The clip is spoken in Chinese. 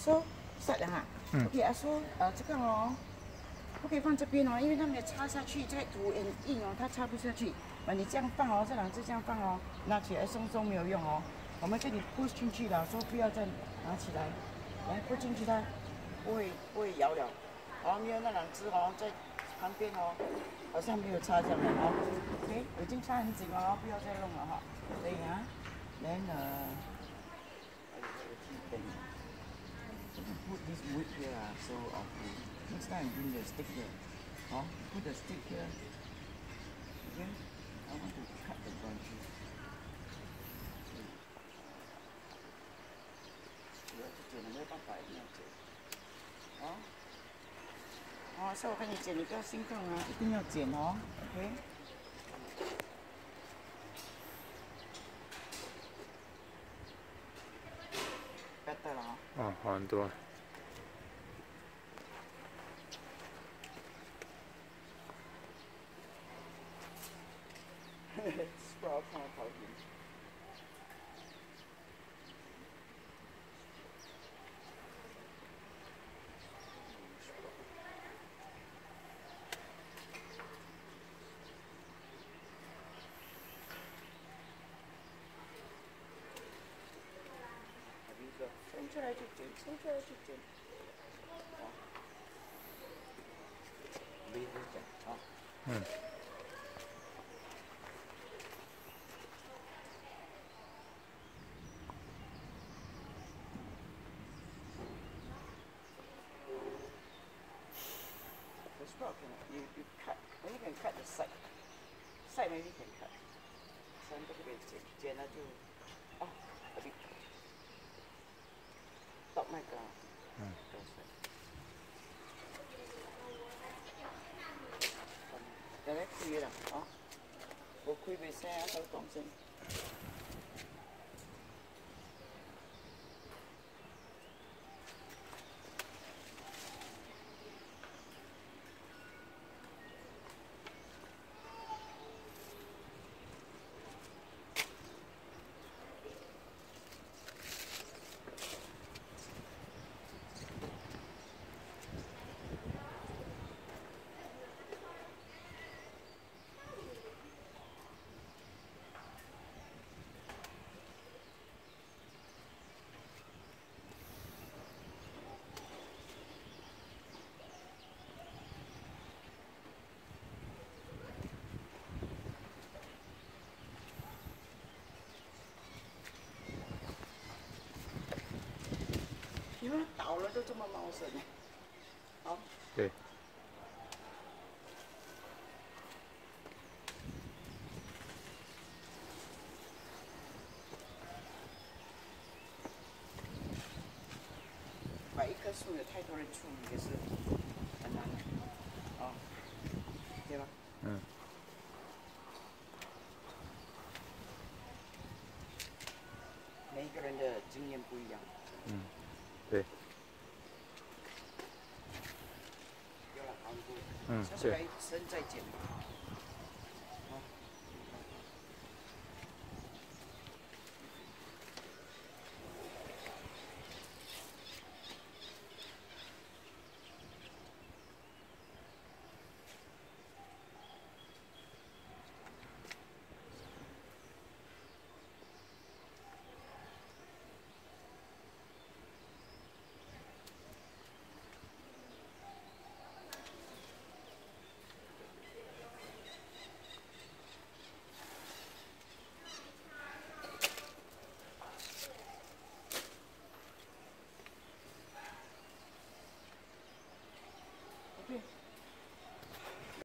说晒了哈。OK，阿叔，这个哦，不可以放这边哦，因为它没有插下去，这个土很硬哦，它插不下去。你这样放哦，这两只这样放哦，拿起来松松没有用哦。我们给你 push 进去了，说不要再拿起来，来 push 进去它不会摇了。然后没有那两只哦，在旁边哦，好像没有插这样的哦。OK， 已经插很紧了，不要再弄了哈。可以啊。Then put this wood here so okay. Next time bring the stick here. Oh, put the stick here. Okay. I want to cut the branches. 我要去剪，没有办法，一定要剪。所以我跟你剪，你不要心动啊，一定要剪哦。OK。better 了哦，好很多。 sprout 看到头顶。伸出来就剪，伸出来就剪。没得讲啊。The sprout you cut, and you can cut the side. Side maybe you can cut. 上这边剪了就a bit. Top 那个。就咧開啦，冇開俾聲，好講聲。因为倒了都这么茂盛，好。 对。 把一棵树有太多人处理也是很难的，对吧？每一个人的经验不一样。 对。 有了好多。 对。 下次来生再剪吧。